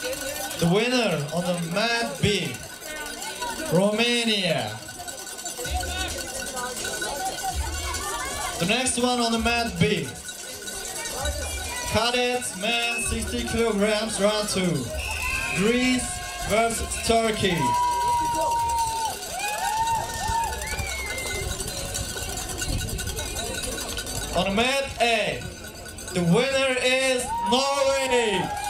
The winner on the mat B, Romania. The next one on the mat B, Cadets men 60 kilograms round 2, Greece versus Turkey. On the mat A, the winner is Norway!